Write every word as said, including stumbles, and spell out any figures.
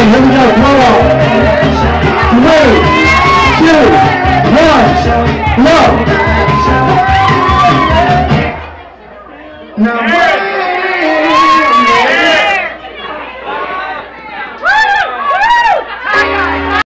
here we go, come on. Three, two, one, low. Now,